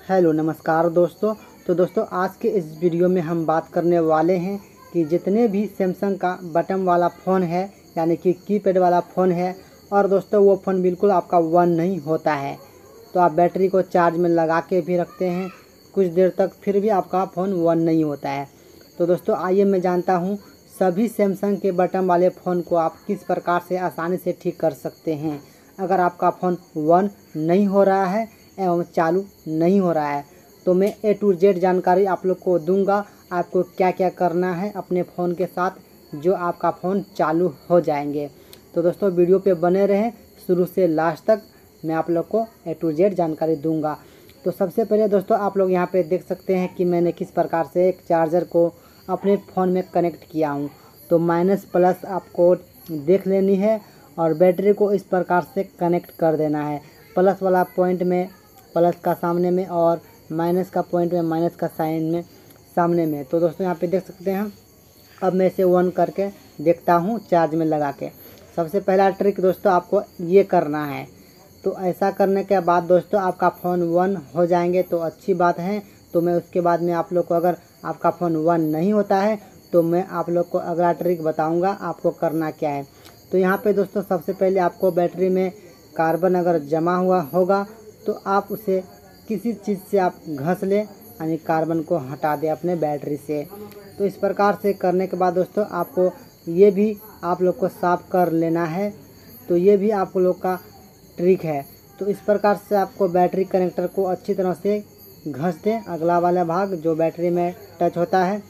Hello नमस्कार दोस्तों। तो दोस्तों आज के इस वीडियो में हम बात करने वाले हैं कि जितने भी सैमसंग का बटन वाला फ़ोन है यानी कि कीपैड वाला फ़ोन है और दोस्तों वो फ़ोन बिल्कुल आपका वन नहीं होता है, तो आप बैटरी को चार्ज में लगा के भी रखते हैं कुछ देर तक, फिर भी आपका फ़ोन वन नहीं होता है। तो दोस्तों आइए मैं जानता हूँ सभी सैमसंग के बटन वाले फ़ोन को आप किस प्रकार से आसानी से ठीक कर सकते हैं। अगर आपका फ़ोन वन नहीं हो रहा है एवं चालू नहीं हो रहा है तो मैं A to Z जानकारी आप लोग को दूंगा, आपको क्या क्या करना है अपने फ़ोन के साथ जो आपका फ़ोन चालू हो जाएंगे। तो दोस्तों वीडियो पे बने रहें शुरू से लास्ट तक, मैं आप लोग को A to Z जानकारी दूंगा। तो सबसे पहले दोस्तों आप लोग यहाँ पे देख सकते हैं कि मैंने किस प्रकार से एक चार्जर को अपने फ़ोन में कनेक्ट किया हूँ। तो माइनस प्लस आपको देख लेनी है और बैटरी को इस प्रकार से कनेक्ट कर देना है। प्लस वाला पॉइंट में प्लस का सामने में और माइनस का पॉइंट में माइनस का साइन में सामने में। तो दोस्तों यहाँ पे देख सकते हैं। अब मैं इसे ऑन करके देखता हूँ चार्ज में लगा के। सबसे पहला ट्रिक दोस्तों आपको ये करना है। तो ऐसा करने के बाद दोस्तों आपका फ़ोन वन हो जाएंगे तो अच्छी बात है। तो मैं उसके बाद में आप लोग को, अगर आपका फ़ोन वन नहीं होता है तो मैं आप लोग को अगला ट्रिक बताऊँगा आपको करना क्या है। तो यहाँ पे दोस्तों सबसे पहले आपको बैटरी में कार्बन अगर जमा हुआ होगा तो आप उसे किसी चीज़ से आप घस लें, यानी कार्बन को हटा दें अपने बैटरी से। तो इस प्रकार से करने के बाद दोस्तों आपको ये भी आप लोग को साफ़ कर लेना है। तो ये भी आप लोग का ट्रिक है। तो इस प्रकार से आपको बैटरी कनेक्टर को अच्छी तरह से घस दें, अगला वाला भाग जो बैटरी में टच होता है।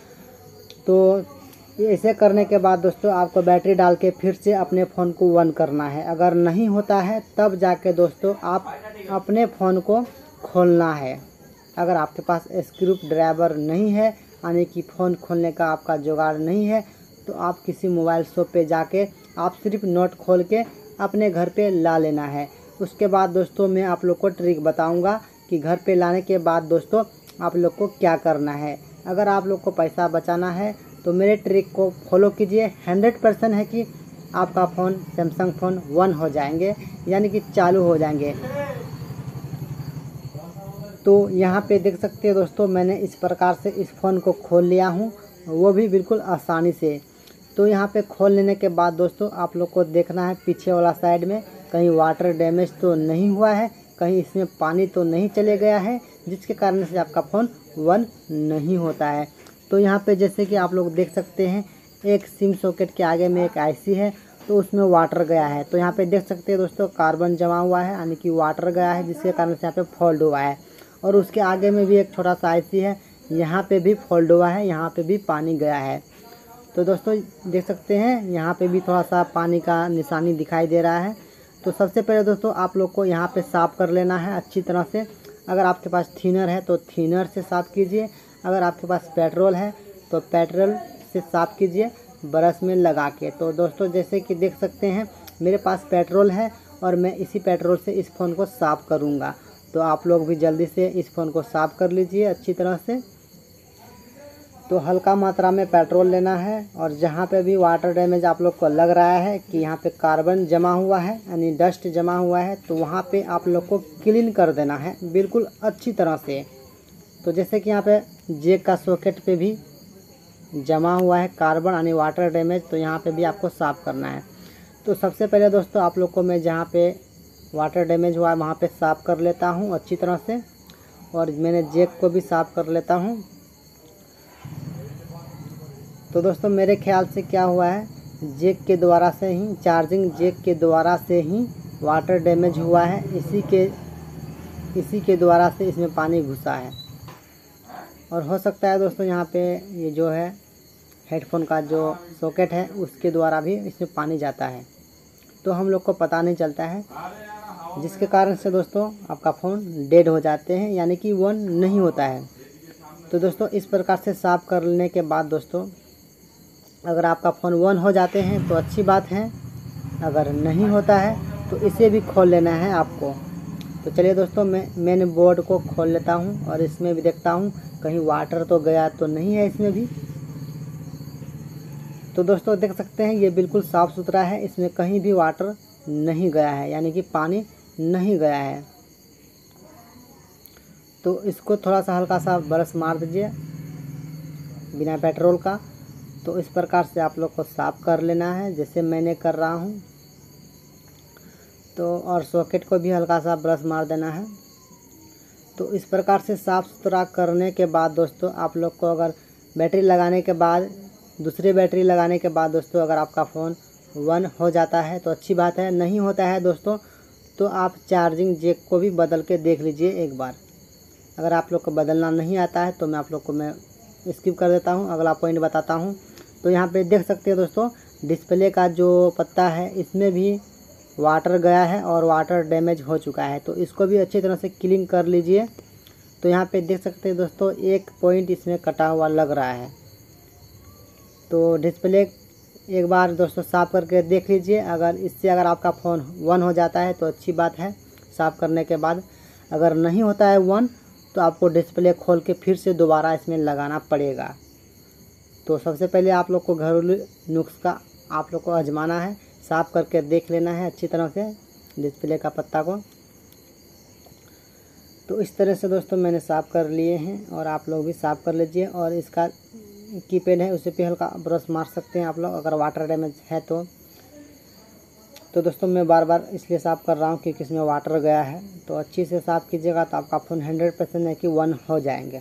तो ऐसे करने के बाद दोस्तों आपको बैटरी डाल के फिर से अपने फ़ोन को वन करना है। अगर नहीं होता है तब जाके दोस्तों आप अपने फ़ोन को खोलना है। अगर आपके पास स्क्रू ड्राइवर नहीं है, यानी कि फ़ोन खोलने का आपका जुगाड़ नहीं है, तो आप किसी मोबाइल शॉप पे जाके आप सिर्फ नोट खोल के अपने घर पे ला लेना है। उसके बाद दोस्तों मैं आप लोग को ट्रिक बताऊंगा कि घर पे लाने के बाद दोस्तों आप लोग को क्या करना है। अगर आप लोग को पैसा बचाना है तो मेरे ट्रिक को फॉलो कीजिए। 100% है कि आपका फ़ोन सैमसंग फ़ोन वन हो जाएंगे, यानी कि चालू हो जाएंगे। तो यहाँ पे देख सकते हैं दोस्तों मैंने इस प्रकार से इस फ़ोन को खोल लिया हूँ, वो भी बिल्कुल आसानी से। तो यहाँ पे खोल लेने के बाद दोस्तों आप लोग को देखना है पीछे वाला साइड में कहीं वाटर डैमेज तो नहीं हुआ है, कहीं इसमें पानी तो नहीं चले गया है जिसके कारण से आपका फ़ोन वन नहीं होता है। तो यहाँ पे जैसे कि आप लोग देख सकते हैं एक सिम सॉकेट के आगे में एक आईसी है, तो उसमें वाटर गया है। तो यहाँ पे देख सकते हैं दोस्तों कार्बन जमा हुआ है, यानी कि वाटर गया है जिसके कारण से यहाँ पे फॉल्ट हुआ है। और उसके आगे में भी एक छोटा सा आईसी है, यहाँ पे भी फॉल्ट हुआ है, यहाँ पे भी पानी गया है। तो दोस्तों देख सकते हैं यहाँ पे भी थोड़ा सा पानी का निशानी दिखाई दे रहा है। तो सबसे पहले दोस्तों आप लोग को यहाँ पे साफ़ कर लेना है अच्छी तरह से। अगर आपके पास थिनर है तो थिनर से साफ़ कीजिए, अगर आपके पास पेट्रोल है तो पेट्रोल से साफ़ कीजिए ब्रश में लगा के। तो दोस्तों जैसे कि देख सकते हैं मेरे पास पेट्रोल है और मैं इसी पेट्रोल से इस फ़ोन को साफ़ करूँगा। तो आप लोग भी जल्दी से इस फ़ोन को साफ़ कर लीजिए अच्छी तरह से। तो हल्का मात्रा में पेट्रोल लेना है और जहाँ पे भी वाटर डैमेज आप लोग को लग रहा है कि यहाँ पे कार्बन जमा हुआ है, यानी डस्ट जमा हुआ है, तो वहाँ पे आप लोग को क्लीन कर देना है बिल्कुल अच्छी तरह से। तो जैसे कि यहाँ पे जेक का सॉकेट पे भी जमा हुआ है कार्बन यानी वाटर डैमेज, तो यहाँ पे भी आपको साफ़ करना है। तो सबसे पहले दोस्तों आप लोग को मैं जहाँ पे वाटर डैमेज हुआ है वहाँ पे साफ़ कर लेता हूँ अच्छी तरह से, और मैंने जेक को भी साफ़ कर लेता हूँ। तो दोस्तों मेरे ख्याल से क्या हुआ है, जेक के द्वारा से ही, चार्जिंग जेक के द्वारा से ही वाटर डैमेज हुआ है, इसी के द्वारा से इसमें पानी घुसा है। और हो सकता है दोस्तों यहाँ पे ये जो है हेडफोन का जो सॉकेट है उसके द्वारा भी इसमें पानी जाता है, तो हम लोग को पता नहीं चलता है, जिसके कारण से दोस्तों आपका फ़ोन डेड हो जाते हैं, यानी कि वन नहीं होता है। तो दोस्तों इस प्रकार से साफ़ कर लेने के बाद दोस्तों अगर आपका फ़ोन वन हो जाते हैं तो अच्छी बात है, अगर नहीं होता है तो इसे भी खोल लेना है आपको। तो चलिए दोस्तों मैं मेन बोर्ड को खोल लेता हूँ और इसमें भी देखता हूँ कहीं वाटर तो गया तो नहीं है इसमें भी। तो दोस्तों देख सकते हैं ये बिल्कुल साफ़ सुथरा है, इसमें कहीं भी वाटर नहीं गया है, यानी कि पानी नहीं गया है। तो इसको थोड़ा सा हल्का सा ब्रश मार दीजिए बिना पेट्रोल का। तो इस प्रकार से आप लोग को साफ़ कर लेना है जैसे मैंने कर रहा हूँ। तो और सॉकेट को भी हल्का सा ब्रश मार देना है। तो इस प्रकार से साफ़ सुथरा करने के बाद दोस्तों आप लोग को अगर बैटरी लगाने के बाद दूसरी बैटरी लगाने के बाद दोस्तों अगर आपका फ़ोन 1 हो जाता है तो अच्छी बात है, नहीं होता है दोस्तों तो आप चार्जिंग जैक को भी बदल के देख लीजिए एक बार। अगर आप लोग को बदलना नहीं आता है तो मैं आप लोग को स्किप कर देता हूँ, अगला पॉइंट बताता हूँ। तो यहाँ पे देख सकते हैं दोस्तों डिस्प्ले का जो पत्ता है इसमें भी वाटर गया है और वाटर डैमेज हो चुका है। तो इसको भी अच्छी तरह से क्लीन कर लीजिए। तो यहाँ पे देख सकते हैं दोस्तों एक पॉइंट इसमें कटा हुआ लग रहा है। तो डिस्प्ले एक बार दोस्तों साफ़ करके देख लीजिए। अगर आपका फ़ोन 1 हो जाता है तो अच्छी बात है साफ़ करने के बाद। अगर नहीं होता है 1 तो आपको डिस्प्ले खोल के फिर से दोबारा इसमें लगाना पड़ेगा। तो सबसे पहले आप लोग को घरेलू नुस्खा आप लोग को आजमाना है, साफ़ करके देख लेना है अच्छी तरह से डिस्प्ले का पत्ता को। तो इस तरह से दोस्तों मैंने साफ़ कर लिए हैं और आप लोग भी साफ़ कर लीजिए। और इसका कीपैड है उसे पे हल्का ब्रश मार सकते हैं आप लोग अगर वाटर डैमेज है तो। दोस्तों मैं बार बार इसलिए साफ़ कर रहा हूँ क्योंकि इसमें वाटर गया है। तो अच्छी से साफ़ कीजिएगा तो आपका फ़ोन 100% है कि 1 हो जाएंगे।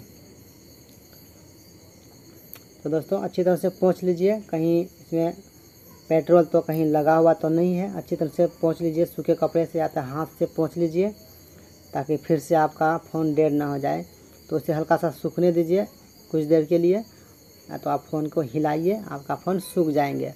तो दोस्तों अच्छी तरह से पोंछ लीजिए, कहीं इसमें पेट्रोल तो कहीं लगा हुआ तो नहीं है। अच्छी तरह से पोंछ लीजिए, सूखे कपड़े से या तो हाथ से पोंछ लीजिए ताकि फिर से आपका फ़ोन डेड ना हो जाए। तो उसे हल्का सा सूखने दीजिए कुछ देर के लिए, तो आप फ़ोन को हिलाइए, आपका फ़ोन सूख जाएंगे।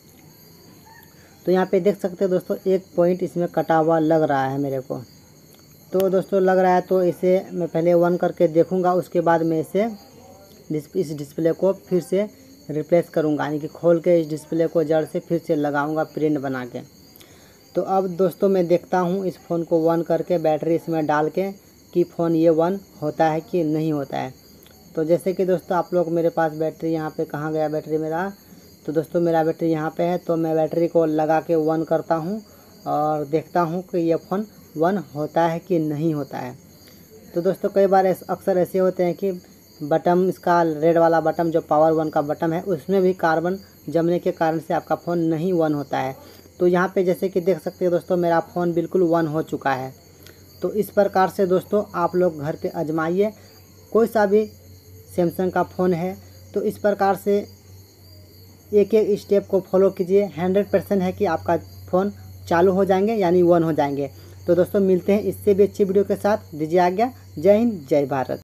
तो यहाँ पे देख सकते हैं दोस्तों एक पॉइंट इसमें कटा हुआ लग रहा है मेरे को। तो दोस्तों लग रहा है तो इसे मैं पहले 1 करके देखूँगा, उसके बाद मैं इस डिस्प्ले को फिर से रिप्लेस करूँगा, यानी कि खोल के इस डिस्प्ले को जड़ से फिर से लगाऊँगा प्रिंट बना के। तो अब दोस्तों मैं देखता हूँ इस फ़ोन को 1 करके बैटरी इसमें डाल के कि फ़ोन ये 1 होता है कि नहीं होता है। तो जैसे कि दोस्तों आप लोग मेरे पास बैटरी यहाँ पे कहाँ गया बैटरी मेरा। तो दोस्तों मेरा बैटरी यहाँ पे है। तो मैं बैटरी को लगा के 1 करता हूँ और देखता हूँ कि ये फ़ोन 1 होता है कि नहीं होता है। तो दोस्तों कई बार अक्सर ऐसे होते हैं कि बटन इसका रेड वाला बटन जो पावर 1 का बटन है उसमें भी कार्बन जमने के कारण से आपका फ़ोन नहीं 1 होता है। तो यहाँ पे जैसे कि देख सकते हैं दोस्तों मेरा फ़ोन बिल्कुल 1 हो चुका है। तो इस प्रकार से दोस्तों आप लोग घर पे आजमाइए, कोई सा भी सैमसंग का फ़ोन है तो इस प्रकार से एक एक स्टेप को फॉलो कीजिए। 100% है कि आपका फ़ोन चालू हो जाएंगे यानी 1 हो जाएंगे। तो दोस्तों मिलते हैं इससे भी अच्छी वीडियो के साथ, दीजिए आज्ञा। जय हिंद जय भारत।